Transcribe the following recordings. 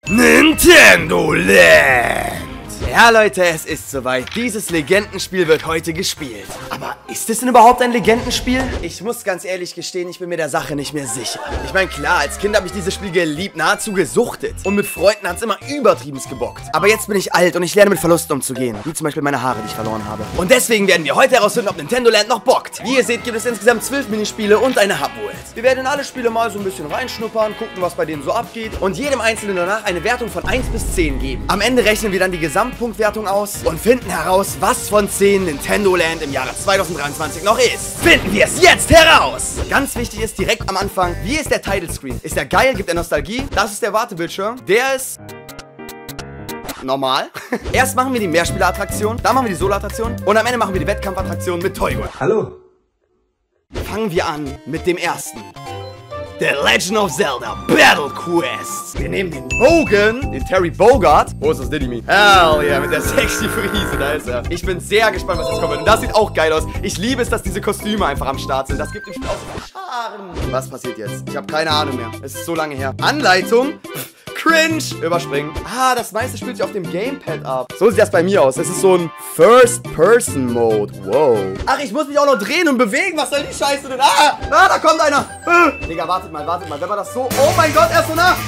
Nintendo Land! Ja, Leute, es ist soweit. Dieses Legendenspiel wird heute gespielt. Aber ist es denn überhaupt ein Legendenspiel? Ich muss ganz ehrlich gestehen, ich bin mir der Sache nicht mehr sicher. Ich meine, klar, als Kind habe ich dieses Spiel geliebt, nahezu gesuchtet. Und mit Freunden hat es immer übertriebens gebockt. Aber jetzt bin ich alt und ich lerne mit Verlusten umzugehen. Wie zum Beispiel meine Haare, die ich verloren habe. Und deswegen werden wir heute herausfinden, ob Nintendo Land noch bockt. Wie ihr seht, gibt es insgesamt 12 Minispiele und eine Hub-World. Wir werden in alle Spiele mal so ein bisschen reinschnuppern, gucken, was bei denen so abgeht. Und jedem Einzelnen danach eine Wertung von 1 bis 10 geben. Am Ende rechnen wir dann die Gesamtpunktwertung aus und finden heraus, was von 10 Nintendo Land im Jahre 2023 noch ist. Finden wir es jetzt heraus! Ganz wichtig ist direkt am Anfang, wie ist der Title Screen? Ist der geil? Gibt er Nostalgie? Das ist der Wartebildschirm. Der ist normal. Erst machen wir die Mehrspieler-Attraktion, dann machen wir die Solo-Attraktion und am Ende machen wir die Wettkampfattraktion mit Toygun. Hallo. Fangen wir an mit dem ersten. The Legend of Zelda Battle Quest. Wir nehmen den Bogen, den Terry Bogard. Wo ist das Diddy-Me? Hell yeah, mit der sexy Friese, da ist er. Ich bin sehr gespannt, was jetzt kommt. Und das sieht auch geil aus. Ich liebe es, dass diese Kostüme einfach am Start sind. Das gibt dem Spiel auch so viel Charme. Was passiert jetzt? Ich habe keine Ahnung mehr. Es ist so lange her. Anleitung. Cringe. Überspringen. Ah, das meiste spielt sich auf dem Gamepad ab. So sieht das bei mir aus. Es ist so ein First-Person-Mode. Wow. Ach, ich muss mich auch noch drehen und bewegen. Was soll die Scheiße denn? Ah, da kommt einer. Digga, wartet mal. Wenn man das so... Oh mein Gott, er ist so nah.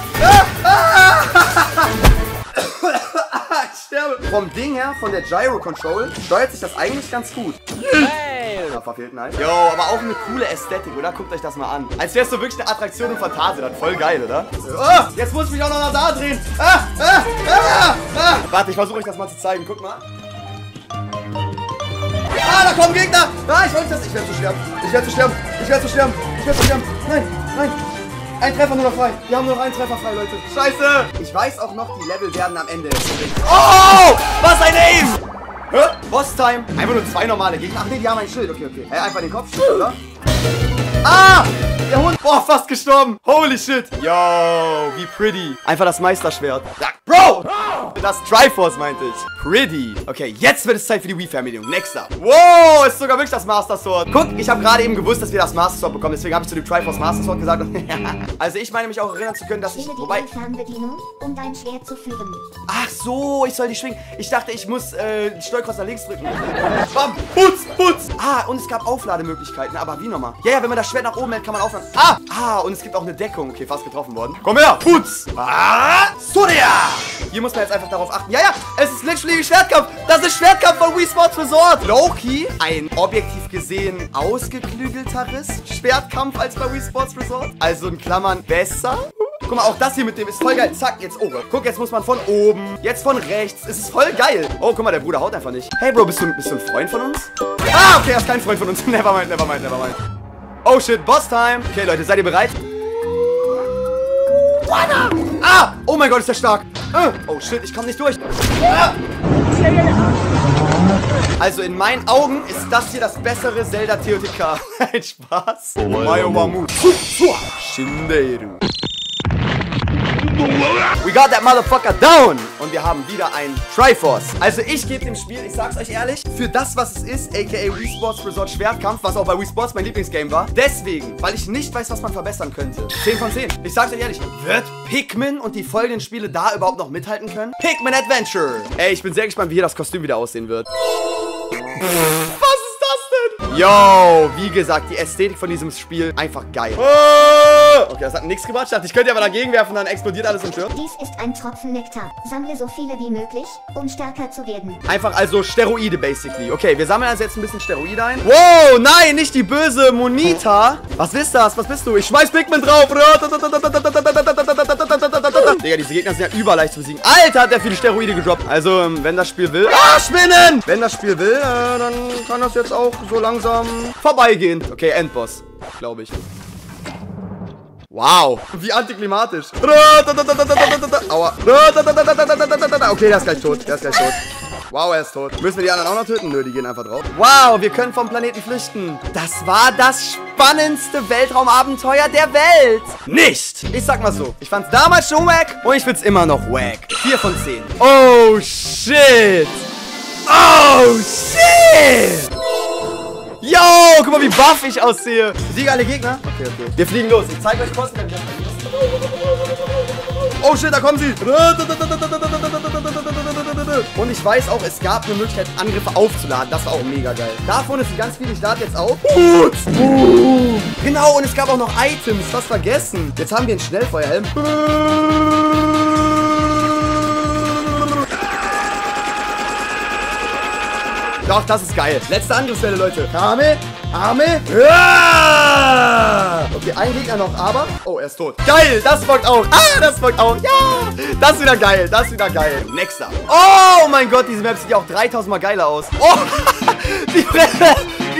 Ich sterbe. Vom Ding her, von der Gyro-Control, steuert sich das eigentlich ganz gut. Hey. Ja, verfehlt nice. Jo, aber auch eine coole Ästhetik, oder? Guckt euch das mal an. Als wär's so wirklich eine Attraktion im Phantasialand. Voll geil, oder? Oh, jetzt muss ich mich auch noch nach da drehen. Warte, ich versuche euch das mal zu zeigen. Guck mal. Ah, da kommen Gegner. Ah, ich wollte das. Ich werde zu sterben. Nein. Ein Treffer nur noch frei. Wir haben nur noch einen Treffer frei, Leute. Scheiße. Ich weiß auch noch, die Level werden am Ende. Oh, was ein Aim. Hä? Boss-Time. Einfach nur 2 normale Gegner. Ach nee, die haben ein Schild. Okay. Einfach den Kopf, oder? Ah, der Hund. Boah, fast gestorben. Holy shit. Yo, wie pretty. Einfach das Meisterschwert. Ja, Bro. Das Triforce meinte ich. Pretty. Okay, jetzt wird es Zeit für die Wii-Fernbedienung. Next up. Wow, ist sogar wirklich das Master Sword. Guck, ich habe gerade eben gewusst, dass wir das Master Sword bekommen. Deswegen habe ich zu dem Triforce Master Sword gesagt. Also ich meine mich auch erinnern zu können, dass ich... Wobei... Fernbedienung, um dein Schwert zu führen. Ach so, ich soll die schwingen. Ich dachte, ich muss die Steuerkreuz nach links drücken. Bam, putz. Ah, und es gab Auflademöglichkeiten. Aber wie nochmal? Ja, wenn man das Schwert nach oben hält, kann man aufladen. Ah, und es gibt auch eine Deckung. Okay, fast getroffen worden. Komm her, putz. Soria. Hier muss man jetzt einfach darauf achten. Ja, es ist literally Schwertkampf. Das ist Schwertkampf von Wii Sports Resort. Low-key, ein objektiv gesehen ausgeklügelteres Schwertkampf als bei Wii Sports Resort. Also in Klammern besser. Guck mal, auch das hier mit dem ist voll geil. Zack, jetzt oben. Guck, jetzt muss man von oben. Jetzt von rechts. Es ist voll geil. Oh, guck mal, der Bruder haut einfach nicht. Hey, Bro, bist du ein Freund von uns? Ah, okay, er ist kein Freund von uns. Nevermind. Oh, shit, Boss-Time. Okay, Leute, seid ihr bereit? Ah! Oh mein Gott, ist der stark. Oh shit, ich komme nicht durch. Also in meinen Augen ist das hier das bessere Zelda TOTK. Ein Spaß. Mayo Wamu. Shinderu. We got that motherfucker down. Und wir haben wieder ein Triforce. Also ich gebe dem Spiel, ich sag's euch ehrlich, für das, was es ist, aka Wii Sports Resort Schwertkampf, was auch bei Wii Sports mein Lieblingsgame war. Deswegen, weil ich nicht weiß, was man verbessern könnte. 10 von 10. Ich sag's euch ehrlich, wird Pikmin und die folgenden Spiele da überhaupt noch mithalten können? Pikmin Adventure. Ey, ich bin sehr gespannt, wie hier das Kostüm wieder aussehen wird. Was ist das denn? Yo, wie gesagt, die Ästhetik von diesem Spiel einfach geil. Okay, das hat nichts gebracht. Ich dachte, ich könnte aber dagegen werfen, dann explodiert alles im Schirm. Dies ist ein Tropfen Nektar. Sammle so viele wie möglich, um stärker zu werden. Einfach also Steroide, basically. Okay, wir sammeln also jetzt ein bisschen Steroide ein. Wow, nein, nicht die böse Monita. Was ist das? Was bist du? Ich schmeiß Pikmin drauf. Digga, diese Gegner sind ja überleicht zu besiegen. Alter, hat der viele Steroide gedroppt. Also, wenn das Spiel will... Ah, Spinnen! Wenn das Spiel will, dann kann das jetzt auch so langsam vorbeigehen. Okay, Endboss, glaube ich. Wow, wie antiklimatisch. Aua. Okay, der ist gleich tot. Wow, er ist tot. Müssen wir die anderen auch noch töten? Nö, die gehen einfach drauf. Wow, wir können vom Planeten flüchten. Das war das spannendste Weltraumabenteuer der Welt. Nicht. Ich sag mal so, ich fand's damals schon wack und ich find's immer noch wack. 4 von 10. Oh, shit. Yo, guck mal, wie buff ich aussehe. Siege alle Gegner. Okay. Wir fliegen los. Ich zeige euch kurz. Oh shit, da kommen sie. Und ich weiß auch, es gab eine Möglichkeit, Angriffe aufzuladen. Das war auch mega geil. Davon ist ganz viel. Ich lade jetzt auf. Genau, und es gab auch noch Items. Fast vergessen. Jetzt haben wir einen Schnellfeuerhelm. Doch, das ist geil. Letzte Angriffswelle, Leute. Arme. Ja! Okay, ein Gegner noch, aber... Oh, er ist tot. Geil, das bockt auch. Ah, das bockt auch. Ja! Das ist wieder geil, das ist wieder geil. Next up. Oh mein Gott, diese Map sieht ja auch 3000 Mal geiler aus. Oh! Die Brille!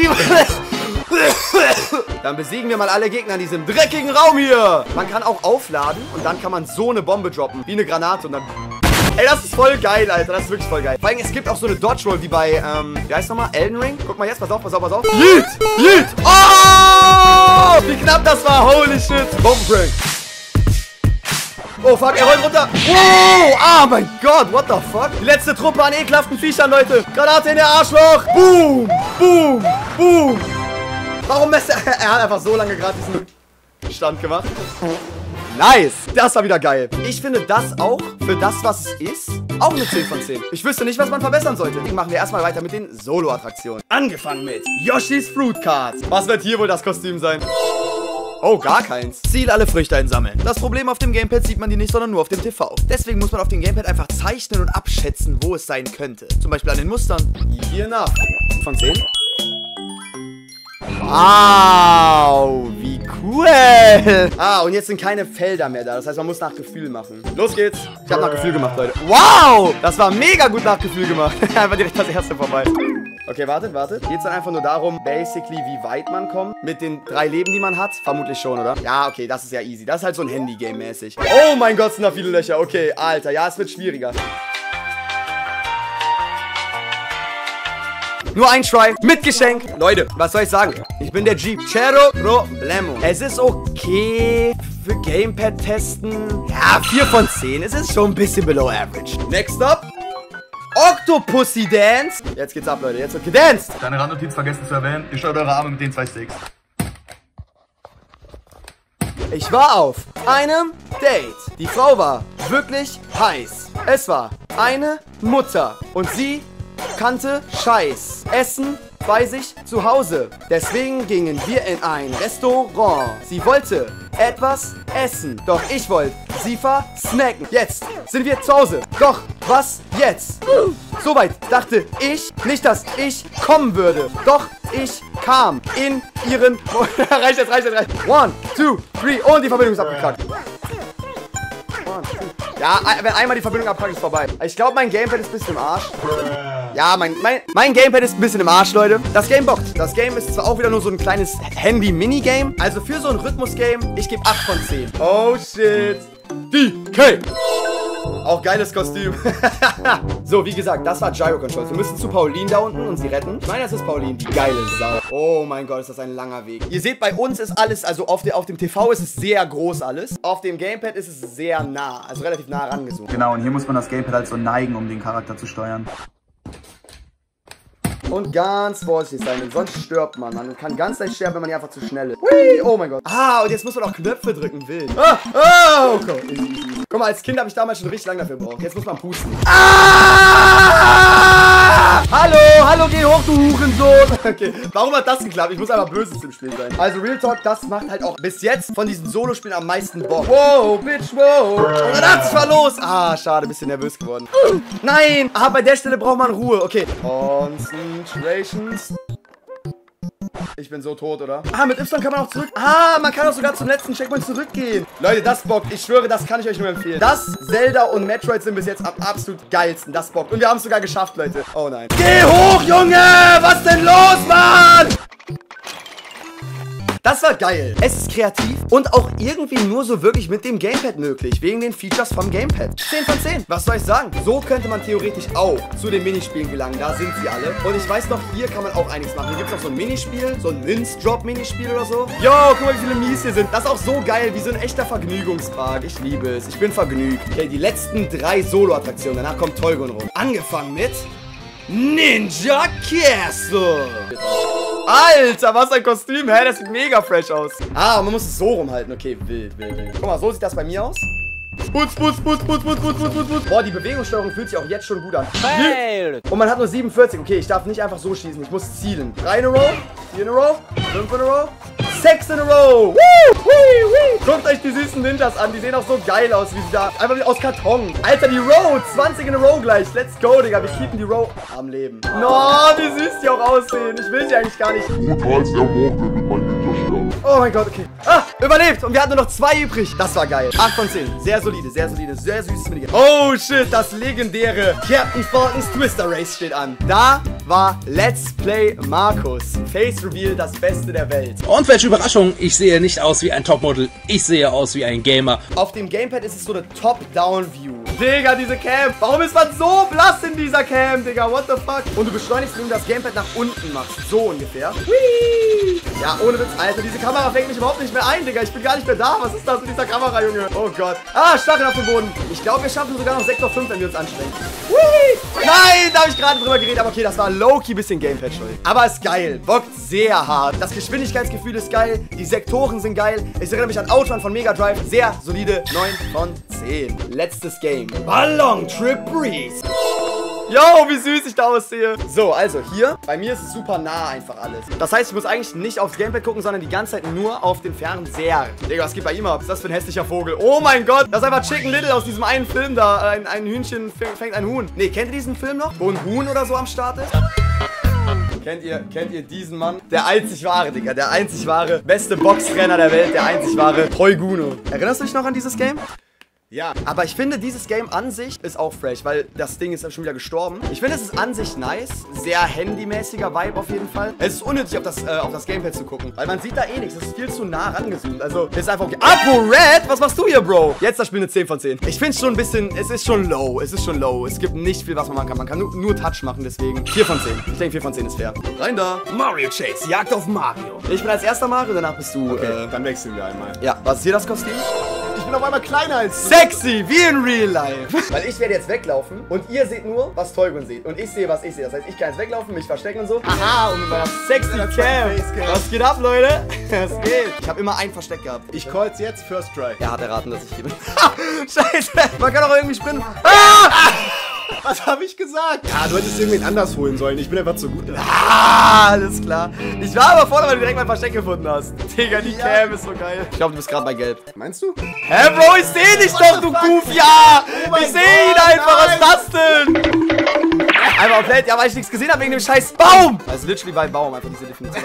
Dann besiegen wir mal alle Gegner in diesem dreckigen Raum hier. Man kann auch aufladen und dann kann man so eine Bombe droppen. Wie eine Granate und dann... Ey, das ist voll geil, Alter. Das ist wirklich voll geil. Vor allem, es gibt auch so eine Dodge Roll wie bei, wie heißt nochmal? Elden Ring? Guck mal jetzt, pass auf. Yeet! Yeet! Oh! Wie knapp das war. Holy shit. Bombenprank. Oh, fuck, er rollt runter. Wow! Ah, mein Gott, what the fuck? Die letzte Truppe an ekelhaften Viechern, Leute. Granate in der Arschloch. Boom! Boom! Boom! Warum messt er? Er hat einfach so lange gerade diesen Stand gemacht. Nice! Das war wieder geil. Ich finde das auch, für das, was es ist, auch eine 10 von 10. Ich wüsste nicht, was man verbessern sollte. Deswegen machen wir erstmal weiter mit den Solo-Attraktionen. Angefangen mit Yoshi's Fruit Cart. Was wird hier wohl das Kostüm sein? Oh, gar keins. Ziel alle Früchte einsammeln. Das Problem auf dem Gamepad sieht man die nicht, sondern nur auf dem TV. Deswegen muss man auf dem Gamepad einfach zeichnen und abschätzen, wo es sein könnte. Zum Beispiel an den Mustern. Hier nach. Von 10. Wow, wie cool. Ah, und jetzt sind keine Felder mehr da. Das heißt, man muss nach Gefühl machen. Los geht's. Ich habe nach Gefühl gemacht, Leute. Wow, das war mega gut nach Gefühl gemacht. Einfach direkt das erste vorbei. Okay, wartet. Geht's dann einfach nur darum, basically, wie weit man kommt? Mit den 3 Leben, die man hat? Vermutlich schon, oder? Ja, okay, das ist ja easy. Das ist halt so ein Handy-Game mäßig. Oh mein Gott, sind da viele Löcher. Okay, Alter, ja, es wird schwieriger. Nur ein Try mit Geschenk. Leute, was soll ich sagen? Ich bin der Jeep. Cero problemo. Es ist okay für Gamepad testen. Ja, 4 von 10. Es ist schon ein bisschen below average. Next up. Octopussy Dance. Jetzt geht's ab, Leute. Jetzt wird gedanced. Deine Randnotiz vergessen zu erwähnen. Ihr steuert eure Arme mit den 2 Sticks. Ich war auf einem Date. Die Frau war wirklich heiß. Es war eine Mutter. Und sie kannte Scheiß. Essen bei sich zu Hause. Deswegen gingen wir in ein Restaurant. Sie wollte etwas essen. Doch ich wollte sie versnacken. Jetzt sind wir zu Hause. Doch was jetzt? Soweit dachte ich nicht, dass ich kommen würde. Doch ich kam in ihren... reicht jetzt. 1, 2, 3 und die Verbindung ist abgekackt. Ja, wenn einmal die Verbindung abkackt, ist vorbei. Ich glaube, mein Gamepad ist ein bisschen im Arsch. Ja, mein Gamepad ist ein bisschen im Arsch, Leute. Das Game bockt. Das Game ist zwar auch wieder nur so ein kleines Handy-Minigame. Also für so ein Rhythmus-Game, ich gebe 8 von 10. Oh, shit. DK. Auch geiles Kostüm. So, wie gesagt, das war Gyro Controls. Wir müssen zu Pauline da unten und sie retten. Ich meine, das ist Pauline, die geile Sau. Oh mein Gott, ist das ein langer Weg. Ihr seht, bei uns ist alles, also auf dem TV ist es sehr groß alles. Auf dem Gamepad ist es sehr nah, also relativ nah rangezoomt. Genau, und hier muss man das Gamepad halt so neigen, um den Charakter zu steuern. Und ganz vorsichtig sein, denn sonst stirbt man. Man kann ganz leicht sterben, wenn man hier einfach zu schnell ist. Hui, oh mein Gott. Ah, und jetzt muss man auch Knöpfe drücken, wild. Oh Gott. Guck mal, als Kind habe ich damals schon richtig lange dafür gebraucht. Jetzt muss man pusten. Ah! Hallo, geh hoch, du Hurensohn. Okay, warum hat das geklappt? Ich muss einfach Böses im Spiel sein. Also Real Talk, das macht halt auch bis jetzt von diesen Solospielen am meisten Bock. Wow, Bitch, wow. Und dann hat's zwar los. Ah, schade, bisschen nervös geworden. Nein, aber bei der Stelle braucht man Ruhe. Okay. Concentrations. Ich bin so tot, oder? Ah, mit Y kann man auch zurück. Ah, man kann auch sogar zum letzten Checkpoint zurückgehen. Leute, das bockt. Ich schwöre, das kann ich euch nur empfehlen. Das, Zelda und Metroid sind bis jetzt am absolut geilsten. Das bockt. Und wir haben es sogar geschafft, Leute. Oh nein. Geh hoch, Junge! Was denn los, Mann? Das war geil. Es ist kreativ und auch irgendwie nur so wirklich mit dem Gamepad möglich. Wegen den Features vom Gamepad. 10 von 10. Was soll ich sagen? So könnte man theoretisch auch zu den Minispielen gelangen. Da sind sie alle. Und ich weiß noch, hier kann man auch einiges machen. Hier gibt es noch so ein Minispiel. So ein Münzdrop-Minispiel oder so. Yo, guck mal, wie viele Mies hier sind. Das ist auch so geil. Wie so ein echter Vergnügungspark. Ich liebe es. Ich bin vergnügt. Okay, die letzten 3 Solo-Attraktionen. Danach kommt Tolgon rum. Angefangen mit Ninja Castle. Alter, was ein Kostüm, hä? Das sieht mega fresh aus. Ah, und man muss es so rumhalten. Okay, wild. Guck mal, so sieht das bei mir aus. Putz. Boah, die Bewegungssteuerung fühlt sich auch jetzt schon gut an. Und man hat nur 47. Okay, ich darf nicht einfach so schießen. Ich muss zielen. 3 in a row, 4 in a row, 5 in a row, 6 in a row. Guckt euch die süßen Ninjas an. Die sehen auch so geil aus, wie sie da einfach wie aus Karton. Alter, die Row. 20 in a row gleich. Let's go, Digga. Wir keepen die Row am Leben. No, wie süß die auch aussehen. Ich will sie eigentlich gar nicht. Oh mein Gott, okay. Ah, überlebt. Und wir hatten nur noch 2 übrig. Das war geil. 8 von 10. Sehr solide, sehr süßes Minigame. Oh shit, das legendäre Captain Falcons Twister Race steht an. Da war Let's Play Markus. Face Reveal, das Beste der Welt. Und welche Überraschung, ich sehe nicht aus wie ein Topmodel, ich sehe aus wie ein Gamer. Auf dem Gamepad ist es so eine Top-Down-View. Digga, diese Cam. Warum ist man so blass in dieser Cam, Digga? What the fuck? Und du beschleunigst, wenn du das Gamepad nach unten machst. So ungefähr. Whee! Ja, ohne Witz, Alter. Diese Kamera fängt mich überhaupt nicht mehr ein, Digga. Ich bin gar nicht mehr da. Was ist das mit dieser Kamera, Junge? Oh Gott. Ah, Stacheln auf dem Boden. Ich glaube, wir schaffen sogar noch Sektor 5, wenn wir uns anstrengen. Whee! Nein, da habe ich gerade drüber geredet. Aber okay, das war low-key bisschen Gamepad schuld. Aber ist geil. Bockt sehr hart. Das Geschwindigkeitsgefühl ist geil. Die Sektoren sind geil. Es erinnert mich an Outrun von Mega Drive. Sehr solide 9 von 10. Letztes Game. Ballon Trip Breeze. Yo, wie süß ich da aussehe. So, also hier, bei mir ist es super nah einfach alles. Das heißt, ich muss eigentlich nicht aufs Gamepad gucken, sondern die ganze Zeit nur auf den Fernseher. Digga, was geht bei ihm ab? Was ist das für ein hässlicher Vogel? Oh mein Gott, das ist einfach Chicken Little aus diesem einen Film da. Ein Hühnchen fängt ein Huhn. Nee, kennt ihr diesen Film noch? Wo ein Huhn oder so am Start ist? Kennt ihr diesen Mann? Der einzig wahre, Digga. Der einzig wahre, beste Boxrenner der Welt. Der einzig wahre Toyguno. Erinnerst du dich noch an dieses Game? Ja, aber ich finde, dieses Game an sich ist auch fresh, weil das Ding ist schon wieder gestorben. Ich finde, es ist an sich nice. Sehr handymäßiger Vibe auf jeden Fall. Es ist unnötig, auf das Gamepad zu gucken, weil man sieht da eh nichts. Es ist viel zu nah rangezoomt. Also, es ist einfach okay. ApoRed, was machst du hier, Bro? Jetzt das Spiel eine 10 von 10. Ich finde es schon ein bisschen, es ist schon low. Es ist schon low. Es gibt nicht viel, was man machen kann. Man kann nur Touch machen, deswegen 4 von 10. Ich denke, 4 von 10 ist fair. Rein da. Mario Chase, Jagd auf Mario. Ich bin als erster Mario, danach bist du, okay, dann wechseln wir einmal. Ja, was ist hier das Kostüm? Ich bin auf einmal kleiner als du. Sexy, wie in real life. Weil ich werde jetzt weglaufen und ihr seht nur, was Toygun sieht. Und ich sehe, was ich sehe. Das heißt, ich kann jetzt weglaufen, mich verstecken und so. Aha, und mit meiner sexy Cam. Was geht ab, Leute? Was geht? Ich habe immer ein Versteck gehabt. Ich call's jetzt First Try. Er hat erraten, dass ich hier bin. Scheiße, man kann auch irgendwie springen. Ah! Was habe ich gesagt? Ja, du hättest irgendwen anders holen sollen. Ich bin einfach zu gut. Ah, alles klar. Ich war aber vorne, weil du direkt mein Versteck gefunden hast. Digga, die Cam ist so geil. Ich glaube, du bist gerade bei Gelb. Meinst du? Hä, Bro, ich sehe dich doch, du Goofy. Ja, ich sehe ihn einfach. Was ist das denn? Einmal komplett, ja, weil ich nichts gesehen habe wegen dem scheiß Baum. Also literally bei Baum, einfach diese Definition.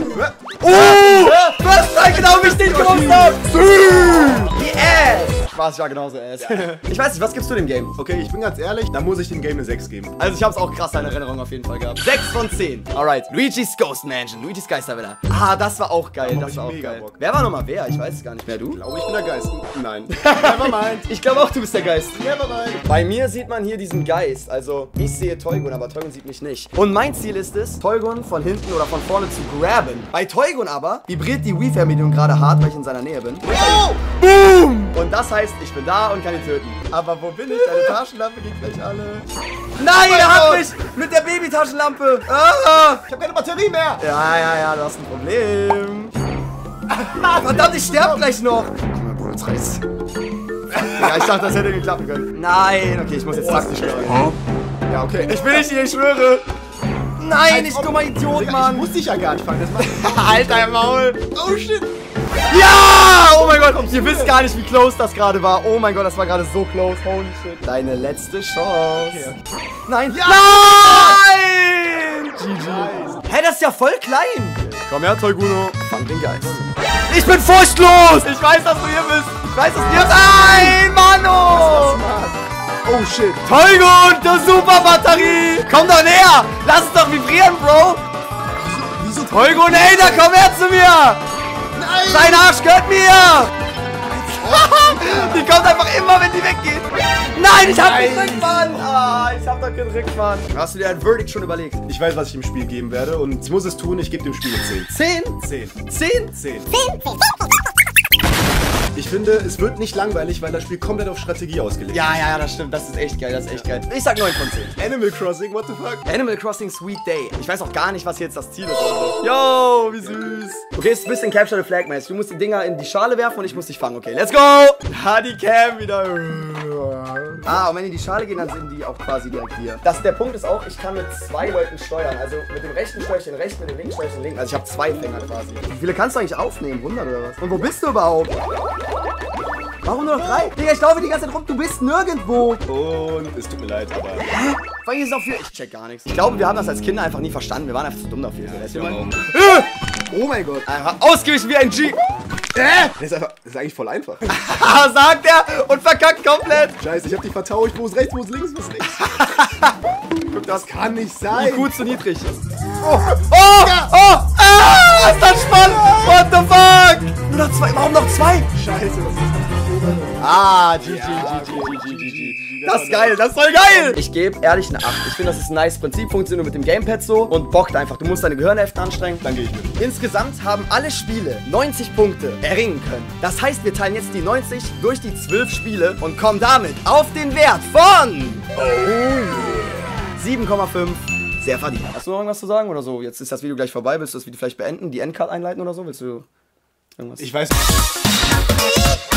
Du hast halt genau, wie ich den gewusst habe. Die Ass. Spaß, ich war genauso Ass. Ich weiß nicht, was gibst du dem Game? Okay, ich bin ganz ehrlich, da muss ich dem Game eine 6 geben. Also ich habe es auch krass in Erinnerung auf jeden Fall gehabt. 6 von 10. Alright, Luigi's Ghost Mansion, Luigi's Geistervilla. Ah, das war auch geil, das war auch geil. Bock. Wer war nochmal wer? Ich weiß es gar nicht mehr. Du? Ich glaube, ich bin der Geist. Nein. Nevermind. Ich glaube auch, du bist der Geist. Nevermind. Bei mir sieht man hier diesen Geist. Also, ich sehe Toygun, aber Toygun sieht mich nicht. Und mein Ziel ist es, Toygun von hinten oder von vorne zu grabben. Bei Toygun aber vibriert die Wii-Fernbedienung gerade hart, weil ich in seiner Nähe bin. Oh! Boom! Und das heißt, ich bin da und kann ihn töten. Aber wo bin ich? Deine Taschenlampe geht gleich alle. Nein, er hat mich mit der Babytaschenlampe. Ah! Ich habe keine Batterie mehr. Ja, du hast ein Problem. Verdammt, ich sterbe gleich noch. Komm mal, Bro, jetzt reiß. Ja, ich dachte, das hätte klappen können. Nein, okay, ich muss jetzt taktisch schlagen. Ja, okay. Ich will nicht hier, ich schwöre. Nein, ich dummer Idiot, Mann. Ich muss dich ja gar nicht fangen. Das Alter, Maul. Oh, shit. Ja! Oh mein Gott, ihr wisst gar nicht, wie close das gerade war. Oh mein Gott, das war gerade so close. Holy shit. Deine letzte Chance. Okay. Nein. Ja! Nein! GG. Nice. Hä, das ist ja voll klein. Komm her, Toyguno. Fang den Geist. Ich bin furchtlos. Ich weiß, dass du hier bist. Ich weiß, dass du hier bist. Nein, Mano. Oh shit. Toygun, die Superbatterie. Komm doch näher. Lass es doch vibrieren, Bro. Wieso? Toygun, ey, da komm her zu mir. Nein. Sein Arsch gehört mir. Die kommt einfach immer, wenn die weggeht. Nein, ich hab gedrückt, Mann. Ah, ich hab doch gedrückt, Mann. Hast du dir ein Verdict schon überlegt? Ich weiß, was ich dem Spiel geben werde und ich muss es tun. Ich gebe dem Spiel 10. 10? 10. 10? 10. Ich finde, es wird nicht langweilig, weil das Spiel komplett auf Strategie ausgelegt ist. Ja, das stimmt. Das ist echt geil, das ist echt geil. Ich sag 9 von 10. Animal Crossing, what the fuck? Animal Crossing Sweet Day. Ich weiß auch gar nicht, was jetzt das Ziel ist. Yo, wie süß. Okay, es ist ein bisschen Capture the Flag mäßig. Du musst die Dinger in die Schale werfen und ich muss dich fangen. Okay, let's go. Ha, die Cam wieder. Ah, und wenn die in die Schale gehen, dann sind die auch quasi direkt hier. Der Punkt ist auch, ich kann mit 2 Leuten steuern. Also mit dem rechten steuere ich den rechten, mit dem linken steuere ich den linken. Also ich habe 2 Fänger quasi. Wie viele kannst du eigentlich aufnehmen? 100 oder was? Und wo bist du überhaupt? Warum nur noch 3? Digga, ich laufe die ganze Zeit rum. Du bist nirgendwo. Und es tut mir leid, aber... Vor allem ist es auch für... Ich check gar nichts. Ich glaube, wir haben das als Kinder einfach nie verstanden. Wir waren einfach zu dumm dafür. Oh mein Gott. Einfach ausgewichen wie ein G. Das ist eigentlich voll einfach. Sagt er und verkackt komplett. Scheiße, ich hab dich vertauscht. Wo ist rechts, wo ist links, wo ist links? Guck, das kann nicht sein. IQ zu niedrig. Ist das spannend? What the fuck? Nur noch 2. Warum noch 2? Scheiße, was ist das? GG. Das ist geil, das ist voll geil. Ich gebe ehrlich eine 8. Ich finde, das ist ein nice Prinzip. Funktioniert nur mit dem Gamepad so und bockt einfach. Du musst deine Gehirnhälfte anstrengen. Dann gehe ich mit. Insgesamt haben alle Spiele 90 Punkte erringen können. Das heißt, wir teilen jetzt die 90 durch die 12 Spiele und kommen damit auf den Wert von 7,5. Sehr verdient. Hast du noch irgendwas zu sagen oder so? Jetzt ist das Video gleich vorbei. Willst du das Video vielleicht beenden? Die Endcard einleiten oder so? Willst du irgendwas? Ich weiß nicht.